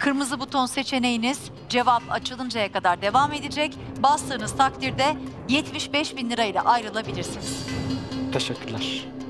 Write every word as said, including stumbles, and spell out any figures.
Kırmızı buton seçeneğiniz cevap açılıncaya kadar devam edecek. Bastığınız takdirde yetmiş beş bin lira ile ayrılabilirsiniz. Teşekkürler.